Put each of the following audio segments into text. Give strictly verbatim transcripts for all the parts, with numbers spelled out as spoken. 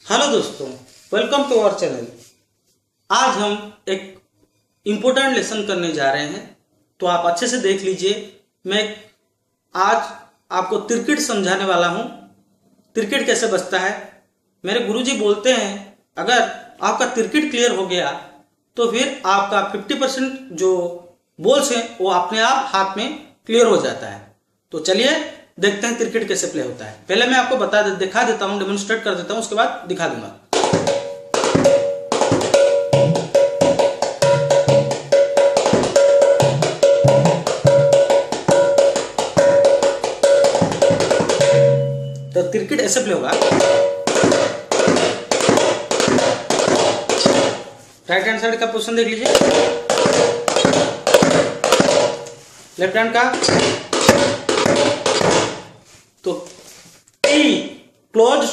Hello दोस्तों, welcome to our channel. आज हम एक इम्पोर्टेंट लेसन करने जा रहे हैं, तो आप अच्छे से देख लीजिए। मैं आज आपको क्रिकेट समझाने वाला हूं। क्रिकेट कैसे बजता है। मेरे गुरुजी बोलते हैं अगर आपका क्रिकेट क्लियर हो गया तो फिर आपका पचास परसेंट जो बॉल्स हैं वो अपने आप हाथ में क्लियर हो जाता है। तो चलिए देखते हैं क्रिकेट कैसे प्ले होता है। पहले मैं आपको बता दे, दिखा देता हूं, डेमोन्स्ट्रेट कर देता हूं, उसके बाद दिखा दूंगा। तो क्रिकेट ऐसे प्ले होगा। राइट हैंड साइड का पोजीशन देख लीजिए, लेफ्ट हैंड का। तो टी क्लोज,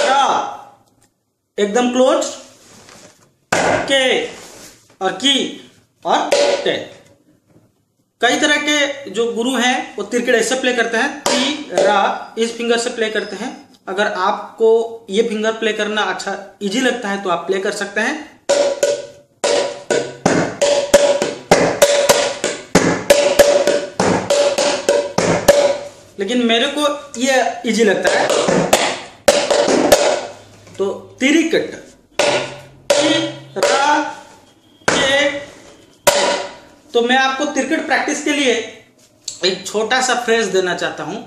एकदम क्लोज, के और की और टे। कई तरह के जो गुरु हैं वो क्रिकेट ऐसे प्ले करते हैं। टी रा इस फिंगर से प्ले करते हैं। अगर आपको ये फिंगर प्ले करना अच्छा इजी लगता है तो आप प्ले कर सकते हैं। लेकिन मेरे को ये इजी लगता है, तो तिरिकट, रा, के। तो मैं आपको क्रिकेट प्रैक्टिस के लिए एक छोटा सा फ्रेज देना चाहता हूं।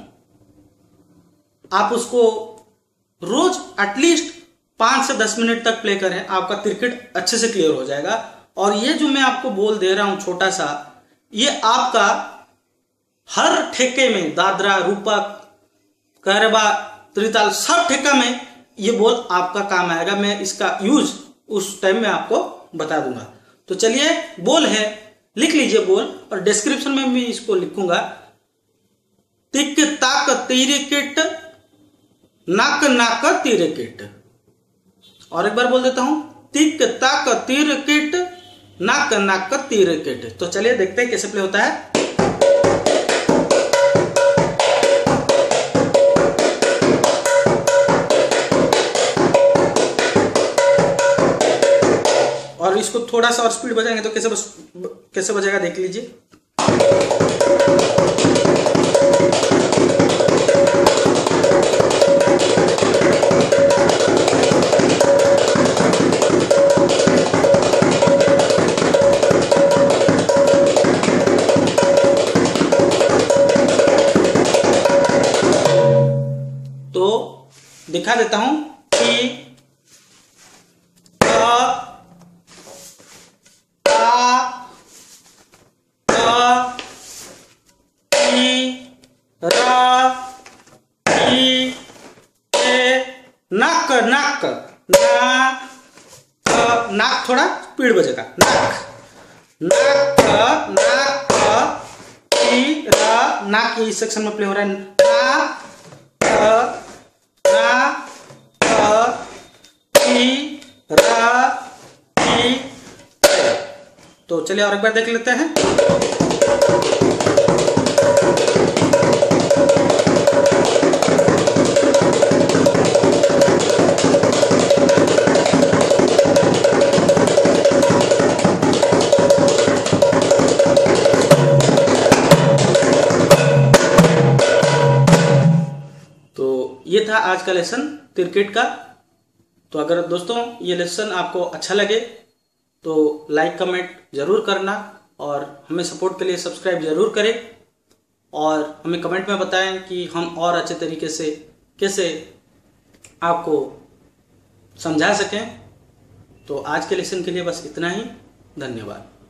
आप उसको रोज एटलीस्ट पांच से दस मिनट तक प्ले करें, आपका क्रिकेट अच्छे से क्लियर हो जाएगा। और ये जो मैं आपको बोल दे रहा हूं छोटा सा, ये आपका हर ठेके में, दादरा, रूपक, कहरबा, त्रिताल, सब ठेका में ये बोल आपका काम आएगा। मैं इसका यूज उस टाइम में आपको बता दूंगा। तो चलिए, बोल है, लिख लीजिए बोल, और डिस्क्रिप्शन में भी इसको लिखूंगा। तिक ताक तिरिकिट, नाक नाक तिरिकिट। और एक बार बोल देता हूं, तिक ताक तिरिकिट, नाक नाक तिरिकिट। तो चलिए देखते हैं कैसे प्ले होता है। और इसको थोड़ा सा और स्पीड बजाएंगे तो कैसे बस, कैसे बजेगा देख लीजिए। तो दिखा देता हूं कि नाक नाक नाक नाक थोड़ा स्पीड बजेगा। नाक नाक नाक टी रा, नाक इस सेक्शन में प्ले हो रहा है। नाक नाक टी रा टी। तो चलिए और एक बार देख लेते हैं। ये था आज का लेसन क्रिकेट का। तो अगर दोस्तों ये लेसन आपको अच्छा लगे तो लाइक कमेंट जरूर करना, और हमें सपोर्ट के लिए सब्सक्राइब जरूर करें, और हमें कमेंट में बताएं कि हम और अच्छे तरीके से कैसे आपको समझा सकें। तो आज के लेसन के लिए बस इतना ही। धन्यवाद।